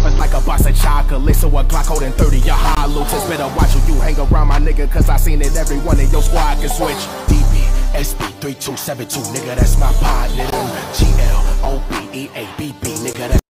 poppin' like a box of chocolate. So a Glock holding 30, your hollow tips. Better watch who you hang around, my nigga, cause I seen it every one of your squad can switch. DB, SB, 3272, nigga, that's my partner. GL, OB, EA, BB, nigga, that's